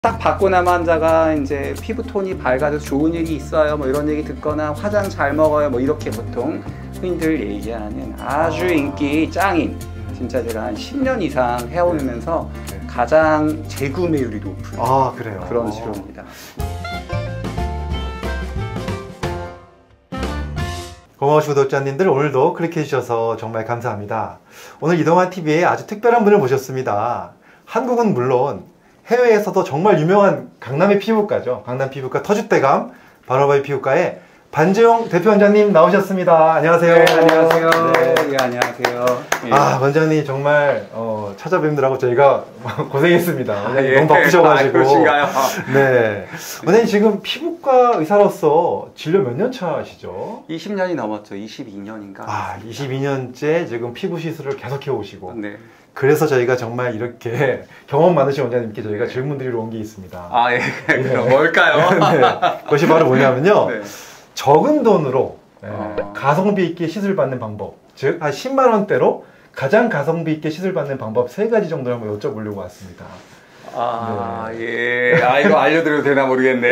딱 받고 나면 환자가 이제 피부톤이 밝아져서 좋은 일이 있어요 뭐 이런 얘기 듣거나 화장 잘 먹어요 뭐 이렇게 보통 흔히들 얘기하는 아주 인기 짱인, 진짜 제가 한 10년 이상 해오면서 가장 재구매율이 높은 그래요? 그런 치료입니다. 고마우신 구독자님들, 오늘도 클릭해 주셔서 정말 감사합니다. 오늘 이동환TV에 아주 특별한 분을 모셨습니다. 한국은 물론 해외에서도 정말 유명한 강남의 피부과죠. 강남 피부과 터줏대감 바로바이 피부과의 반재용 대표 원장님 나오셨습니다. 안녕하세요. 네, 안녕하세요. 네, 네 안녕하세요. 예. 원장님 정말 찾아뵙느라고 저희가 고생했습니다. 원장님 예. 너무 바쁘셔가지고. 그러신가요? 네. 원장님 지금 피부과 의사로서 진료 몇 년 차시죠? 20년이 넘었죠. 22년인가. 22년째 지금 피부 시술을 계속 해오시고. 네. 그래서 저희가 정말 이렇게 경험 많으신 원장님께 저희가 질문 드리러 온 게 있습니다. 예. 그럼 뭘까요? 네. 그것이 바로 뭐냐면요. 네. 적은 돈으로 가성비 있게 시술 받는 방법, 즉 한 10만 원대로 가장 가성비 있게 시술 받는 방법 3가지 정도를 한번 여쭤보려고 왔습니다. 예. 이거 알려드려도 되나 모르겠네.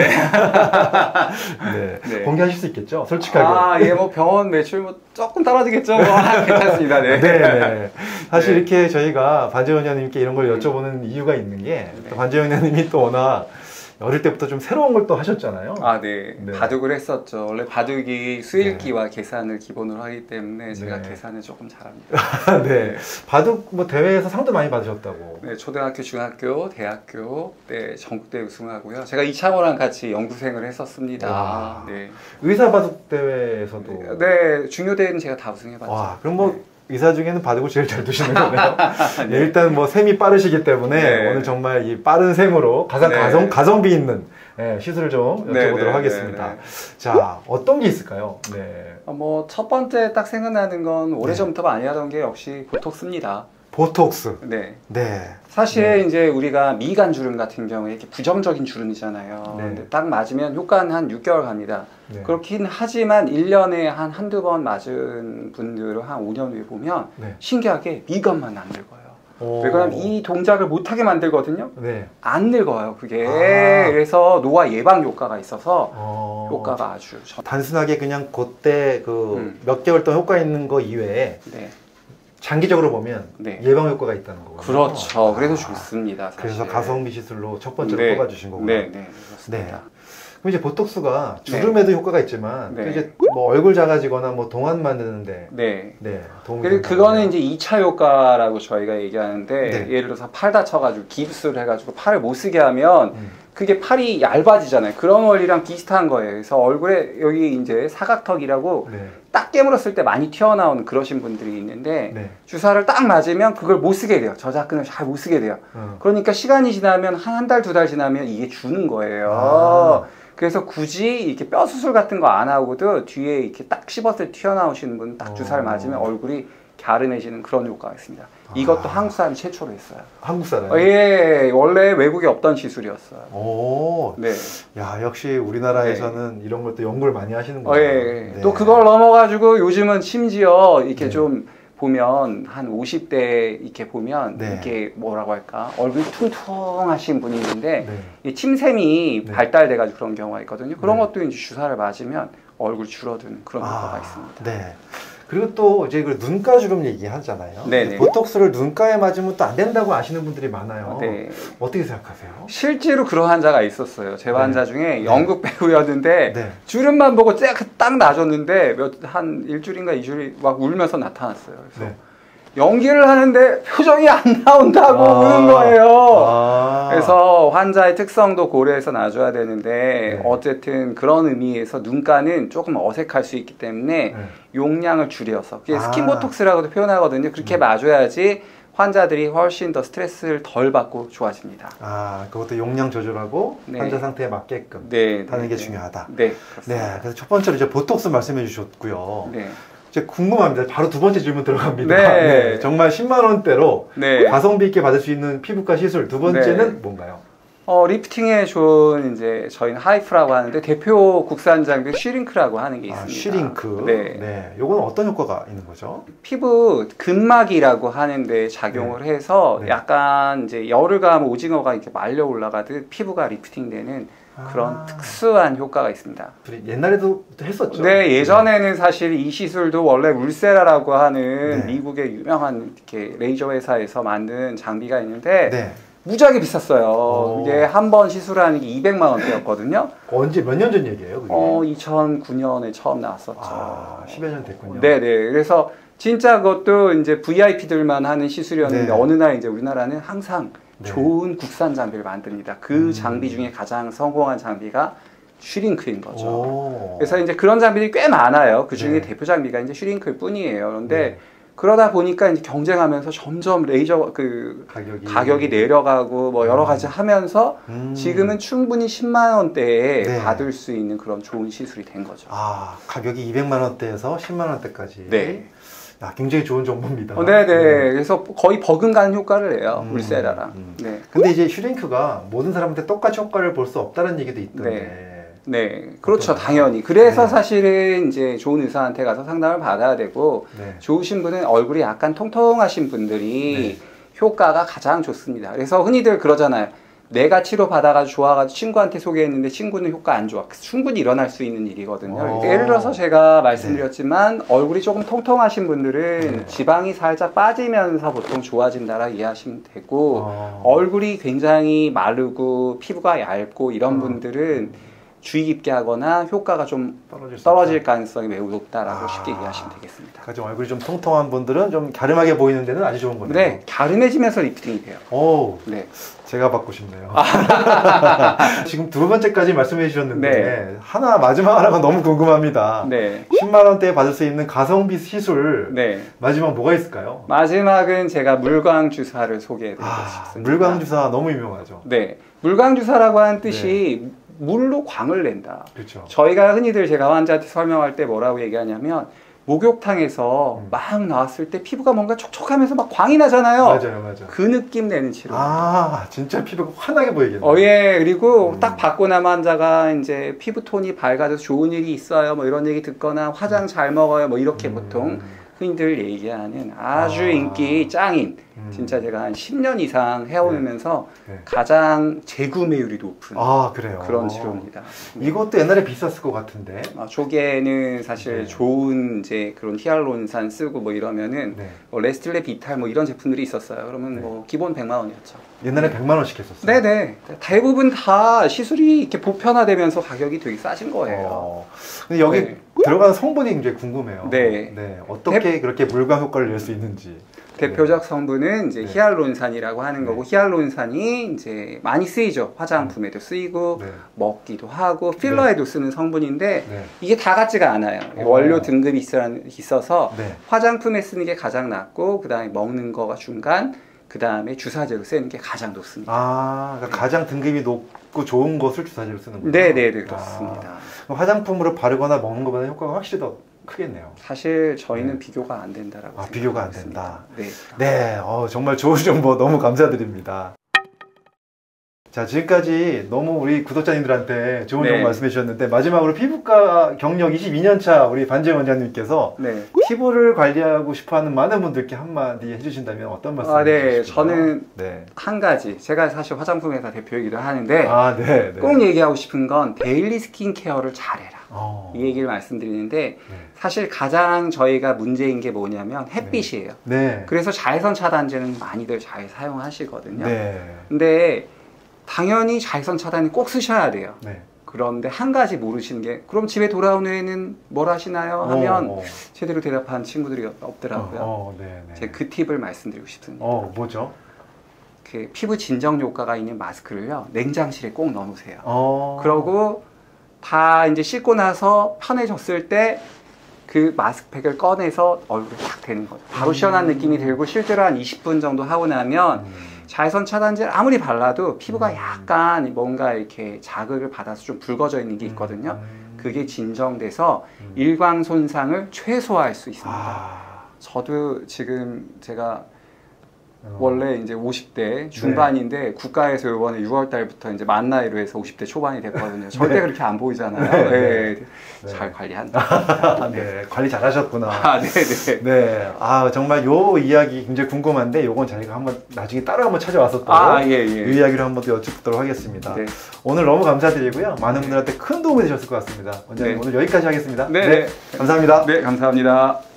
네. 네. 공개하실 수 있겠죠? 솔직하게. 예, 뭐 병원 매출 뭐 조금 떨어지겠죠? 괜찮습니다. 네. 네. 사실 네. 이렇게 저희가 반재용 원장님께 이런 걸 여쭤보는 이유가 있는 게, 또 반재용 원장님이 또 워낙 어릴 때부터 좀 새로운 걸 또 하셨잖아요. 네. 네. 바둑을 했었죠. 원래 바둑이 수일기와 계산을 기본으로 하기 때문에 제가 계산을 조금 잘합니다. 네. 바둑 뭐 대회에서 상도 많이 받으셨다고. 네, 초등학교, 중학교, 대학교 때 전국대 우승하고요. 제가 이창호랑 같이 연구생을 했었습니다. 네. 의사 바둑 대회에서도. 네, 중요대회는 제가 다 우승해봤죠. 그럼 뭐 의사 중에는 바둑을 제일 잘 두시는 거네요. 네, 일단 뭐 셈이 빠르시기 때문에 오늘 정말 이 빠른 셈으로 가장 가성비 있는 시술을 좀 여쭤보도록 하겠습니다. 자, 어떤 게 있을까요? 네. 뭐 첫 번째 딱 생각나는 건 오래전부터 많이 하던 게 역시 보톡스입니다. 보톡스. 네. 네. 사실 이제 우리가 미간 주름 같은 경우에 이렇게 부정적인 주름이잖아요. 근데 딱 맞으면 효과는 한 6개월 갑니다. 그렇긴 하지만 1년에 한 한두 번 맞은 분들은 한 5년 후에 보면 신기하게 미간만 안 늙어요. 왜 그러냐면 이 동작을 못하게 만들거든요. 안 늙어요, 그게. 그래서 노화 예방 효과가 있어서 효과가 아주 단순하게 그냥 그때 몇 개월 동안 효과 있는 거 이외에 장기적으로 보면 예방 효과가 있다는 거거든요. 그렇죠. 그래서 좋습니다. 사실. 그래서 가성비 시술로 첫 번째로 뽑아주신 거고요. 네, 그렇습니다. 그럼 이제 보톡스가 주름에도 효과가 있지만 또 이제 뭐 얼굴 작아지거나 뭐 동안 만드는데 그리고 그거는 이제 2차 효과라고 저희가 얘기하는데 예를 들어서 팔 다쳐가지고 깁스를 해가지고 팔을 못 쓰게 하면 그게 팔이 얇아지잖아요. 그런 원리랑 비슷한 거예요. 그래서 얼굴에 여기 이제 사각턱이라고 딱 깨물었을 때 많이 튀어나오는 그러신 분들이 있는데 주사를 딱 맞으면 그걸 못 쓰게 돼요. 저작근을 잘 못 쓰게 돼요. 그러니까 시간이 지나면 한 달, 2달 지나면 이게 주는 거예요. 그래서 굳이 이렇게 뼈 수술 같은 거 안 하고도 뒤에 이렇게 딱 씹었을 때 튀어나오시는 분 딱 주사를 맞으면 얼굴이 갸름해지는 그런 효과가 있습니다. 이것도 한국 사람이 최초로 했어요. 한국 사람? 예, 원래 외국에 없던 기술이었어요. 야, 역시 우리나라에서는 이런 걸 또 연구를 많이 하시는군요. 또 그걸 넘어가지고 요즘은 심지어 이렇게 좀 보면 한 50대 이렇게 보면 이게 뭐라고 할까 얼굴이 퉁퉁하신 분이 있는데 이 침샘이 발달돼가지고 그런 경우가 있거든요. 그런 것도 이제 주사를 맞으면 얼굴 줄어드는 그런 효과가 있습니다. 그리고 또 이제 그 눈가 주름 얘기하잖아요. 보톡스를 눈가에 맞으면 또 안 된다고 아시는 분들이 많아요. 어떻게 생각하세요? 실제로 그런 환자가 있었어요. 제 환자 중에 연극 배우였는데 주름만 보고 딱 놔줬는데 한 일주일인가 2주일 막 울면서 나타났어요. 그래서 연기를 하는데 표정이 안 나온다고 우는 거예요. 그래서 환자의 특성도 고려해서 놔줘야 되는데 어쨌든 그런 의미에서 눈가는 조금 어색할 수 있기 때문에 용량을 줄여서 그게 스킨보톡스라고도 표현하거든요. 그렇게 놔줘야지 환자들이 훨씬 더 스트레스를 덜 받고 좋아집니다. 그것도 용량 조절하고 환자 상태에 맞게끔 하는 게 중요하다. 그렇습니다. 그래서 첫 번째로 이제 보톡스 말씀해 주셨고요. 이제 궁금합니다. 바로 두 번째 질문 들어갑니다. 정말 10만 원대로 가성비 있게 받을 수 있는 피부과 시술 두 번째는 뭔가요? 리프팅에 좋은 이제 저희는 하이프라고 하는데 대표 국산 장비 쉬링크라고 하는 게 있습니다. 쉬링크. 네. 네. 요건 어떤 효과가 있는 거죠? 피부 근막이라고 하는데 작용을 해서 약간 이제 열흘감 오징어가 이렇게 말려 올라가듯 피부가 리프팅되는 그런 특수한 효과가 있습니다. 옛날에도 했었죠? 네, 예전에는 사실 이 시술도 원래 울세라라고 하는 미국의 유명한 이렇게 레이저 회사에서 만든 장비가 있는데 무지하게 비쌌어요. 이게 한 번 시술하는 게 200만 원대였거든요. 언제 몇 년 전 얘기예요? 그게? 2009년에 처음 나왔었죠. 10여 년 됐군요. 네네. 그래서 진짜 그것도 이제 VIP들만 하는 시술이었는데 어느 날 이제 우리나라는 항상 좋은 국산 장비를 만듭니다. 그 장비 중에 가장 성공한 장비가 쉬링크인 거죠. 그래서 이제 그런 장비들이 꽤 많아요. 그 중에 대표 장비가 이제 쉬링크일 뿐이에요. 그런데 그러다 보니까 이제 경쟁하면서 점점 레이저 가격이 내려가고 뭐 여러 가지 하면서 지금은 충분히 10만 원대에 받을 수 있는 그런 좋은 시술이 된 거죠. 가격이 200만 원대에서 10만 원대까지. 네. 야, 굉장히 좋은 정보입니다. 네네. 그래서 거의 버금가는 효과를 내요. 울세라랑. 네. 근데 이제 쉬링크가 모든 사람한테 똑같이 효과를 볼 수 없다는 얘기도 있던데. 네, 그렇죠. 당연히. 그래서 사실은 이제 좋은 의사한테 가서 상담을 받아야 되고, 좋으신 분은 얼굴이 약간 통통하신 분들이 효과가 가장 좋습니다. 그래서 흔히들 그러잖아요. 내가 치료받아가지고 좋아가지고 친구한테 소개했는데 친구는 효과 안 좋아. 충분히 일어날 수 있는 일이거든요. 예를 들어서 제가 말씀드렸지만 얼굴이 조금 통통하신 분들은 지방이 살짝 빠지면서 보통 좋아진다라 이해하시면 되고, 얼굴이 굉장히 마르고 피부가 얇고 이런 분들은 주의 깊게 하거나 효과가 좀 떨어질 가능성이 매우 높다라고 쉽게 이해하시면 되겠습니다. 그러니까 좀 얼굴이 좀 통통한 분들은 좀 갸름하게 보이는 데는 아주 좋은 거네요. 네, 갸름해지면서 리프팅이 돼요. 네. 제가 받고 싶네요. 지금 두 번째까지 말씀해 주셨는데 마지막 하나가 너무 궁금합니다. 10만 원대에 받을 수 있는 가성비 시술 마지막 뭐가 있을까요? 마지막은 제가 물광 주사를 소개해 드리고 싶습니다. 물광 주사 너무 유명하죠. 네, 물광 주사라고 하는 뜻이 물로 광을 낸다. 그렇죠. 저희가 흔히들 제가 환자한테 설명할 때 뭐라고 얘기하냐면 목욕탕에서 막 나왔을 때 피부가 뭔가 촉촉하면서 막 광이 나잖아요. 맞아요. 그 느낌 내는 치료. 진짜 피부가 환하게 보이겠네요. 그리고 딱 받고 나면 환자가 이제 피부톤이 밝아져서 좋은 일이 있어요. 뭐 이런 얘기 듣거나 화장 잘 먹어요. 뭐 이렇게 보통 흔히들 얘기하는 아주 인기 짱인 진짜 제가 한 10년 이상 해오면서 가장 재구매율이 높은 그런 치료입니다. 이것도 옛날에 비쌌을 것 같은데. 초기에는 사실 좋은 이제 그런 히알루론산 쓰고 뭐 이러면은 뭐 레스틸레 비탈 뭐 이런 제품들이 있었어요. 그러면 뭐 기본 100만 원이었죠. 옛날에 100만 원씩 했었어요. 네네. 대부분 다 시술이 이렇게 보편화되면서 가격이 되게 싸진 거예요. 근데 여기 들어가는 성분이 굉장히 궁금해요. 어떻게 그렇게 물광 효과를 낼 수 있는지. 대표적 성분은 이제 히알루론산이라고 하는 거고, 히알루론산이 이제 많이 쓰이죠. 화장품에도 쓰이고, 먹기도 하고, 필러에도 쓰는 성분인데, 이게 다 같지가 않아요. 원료 등급이 있어서, 화장품에 쓰는 게 가장 낮고, 그 다음에 먹는 거가 중간, 그 다음에 주사제로 쓰는 게 가장 높습니다. 그러니까 가장 등급이 높고 좋은 것을 주사제로 쓰는 거예요? 네네, 그렇습니다. 화장품으로 바르거나 먹는 것보다 효과가 확실히 더 크겠네요. 사실 저희는 비교가 안 된다라고 생각합니다. 비교가 안 된다. 정말 좋은 정보 너무 감사드립니다. 자, 지금까지 너무 우리 구독자님들한테 좋은 정보 말씀해 주셨는데, 마지막으로 피부과 경력 22년차 우리 반지영 원장님께서 피부를 관리하고 싶어하는 많은 분들께 한마디 해주신다면 어떤 말씀 해주실까요? 저는 한 가지, 제가 사실 화장품 회사 대표이기도 하는데 꼭 얘기하고 싶은 건 데일리 스킨케어를 잘해라. 이 얘기를 말씀드리는데 사실 가장 저희가 문제인 게 뭐냐면 햇빛이에요. 그래서 자외선 차단제는 많이들 잘 사용하시거든요. 근데 당연히 자외선 차단이 꼭 쓰셔야 돼요. 그런데 한 가지 모르시는 게, 그럼 집에 돌아온 후에는 뭘 하시나요? 하면 제대로 대답하는 친구들이 없더라고요. 제가 그 팁을 말씀드리고 싶습니다. 뭐죠? 그 피부 진정 효과가 있는 마스크를요, 냉장실에 꼭 넣어놓으세요. 그러고 다 이제 씻고 나서 편해졌을 때 그 마스크팩을 꺼내서 얼굴에 딱 대는 거죠. 바로 시원한 느낌이 들고, 실제로 한 20분 정도 하고 나면 자외선 차단제를 아무리 발라도 피부가 약간 뭔가 이렇게 자극을 받아서 좀 붉어져 있는 게 있거든요. 그게 진정돼서 일광 손상을 최소화할 수 있습니다. 저도 지금 제가 원래 이제 50대 중반인데 국가에서 이번에 6월 달부터 이제 만 나이로 해서 50대 초반이 됐거든요. 절대 네. 그렇게 안 보이잖아요. 네. 네. 네. 잘 관리한다. 네, 관리 잘 하셨구나. 아, 네네. 네, 아, 정말 요 이야기 굉장히 궁금한데, 요건 저희가 한번 나중에 따로 한번 찾아와서 또, 예, 예. 이 이야기를 한번 또 여쭙도록 하겠습니다. 네. 오늘 너무 감사드리고요. 많은 분들한테 큰 도움이 되셨을 것 같습니다. 원장님, 네. 오늘 여기까지 하겠습니다. 네. 감사합니다. 네, 감사합니다.